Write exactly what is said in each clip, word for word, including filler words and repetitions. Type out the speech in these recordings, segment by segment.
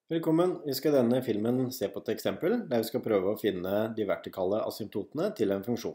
Velkommen, vi skal i denne filmen se på et eksempel der vi skal prøve å finne de vertikale asymptotene til en funksjon.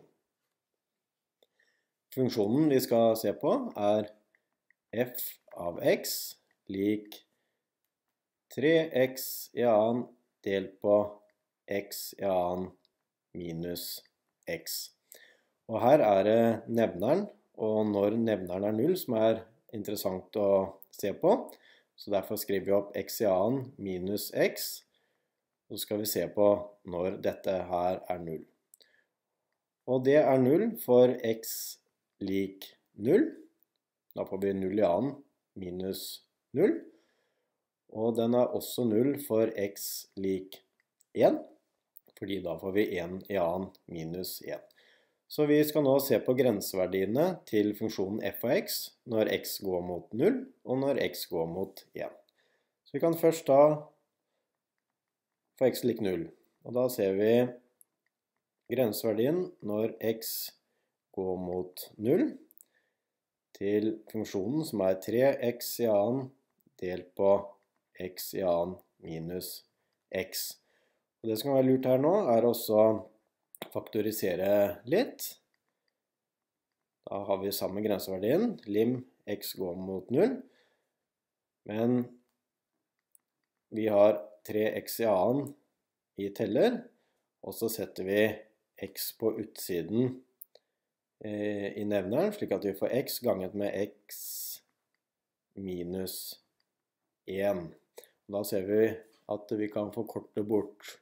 Funksjonen vi skal se på er f av x lik tre x i annen delt på x i annen minus x. Og her er det nevneren, og når nevneren er null som er interessant å se på. Så derfor skriver vi opp x i annen minus x, og så skal vi se på når dette her er null. Og det er null for x lik null. Da får vi null i annen minus null. Og den er også null for x lik én, fordi da får vi én i annen minus én. Så vi skal nå se på grenseverdiene til funksjonen f av x når x går mot null og når x går mot én. Så vi kan først ta for x lik null. Og da ser vi grenseverdien når x går mot null til funksjonen som er tre x i annen delt på x i annen minus x. Og det som kan være lurt her nå er også faktorisere litt. Da har vi samme grenseverdien, lim x går mot null, men vi har tre x i annen i teller, og så setter vi x på utsiden eh, i nevneren, slik at vi får x ganget med x minus én. Da ser vi at vi kan forkorte bort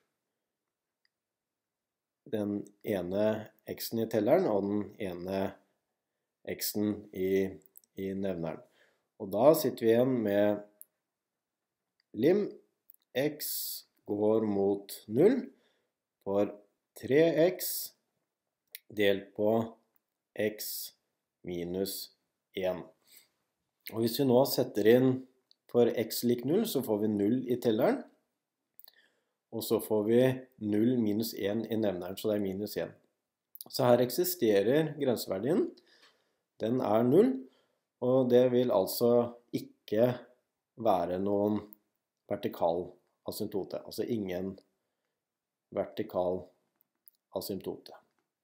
den ene x-en i telleren og den ene x-en i, i nevneren. Og da sitter vi igjen med lim x går mot null for tre x delt på x minus én. Og hvis vi nå setter inn for x lik null, så får vi null i telleren. Og så får vi null minus én i nevneren, så det er minus én. Så her eksisterer grenseverdien. Den er null, og det vil altså ikke være noen vertikal asymptote. Altså ingen vertikal asymptote.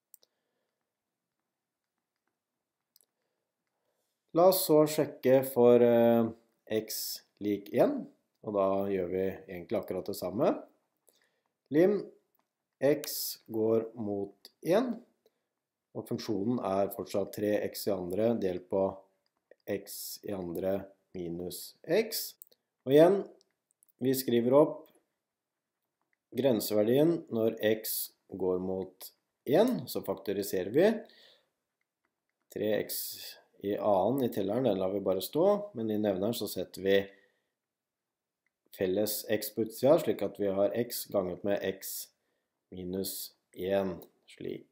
La oss så sjekke for uh, x lik én, og da gjør vi egentlig akkurat det samme. Lim x går mot én, og funksjonen er fortsatt tre x i andre delt på x i andre minus x. Og igjen, vi skriver opp grenseverdien når x går mot én, så faktoriserer vi. tre x i annen i telleren, den lar vi bare stå, men i nevneren så setter vi felles x på utsida, slik at vi har x ganget med x minus én, slik.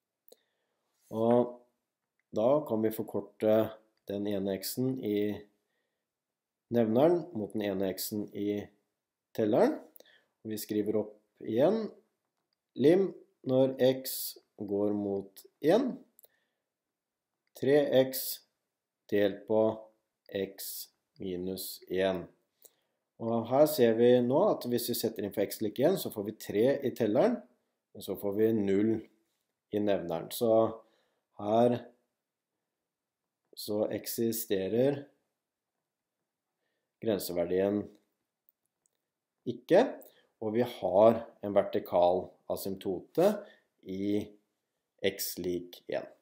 Og da kan vi forkorte den ene x-en i nevneren mot den ene x-en i telleren. Og vi skriver opp igjen lim når x går mot én, tre x delt på x minus én. Og her ser vi nå at hvis vi setter inn for x lik én, så får vi tre i telleren, og så får vi null i nevneren. Så her så eksisterer grenseverdien ikke, og vi har en vertikal asymptote i x lik én.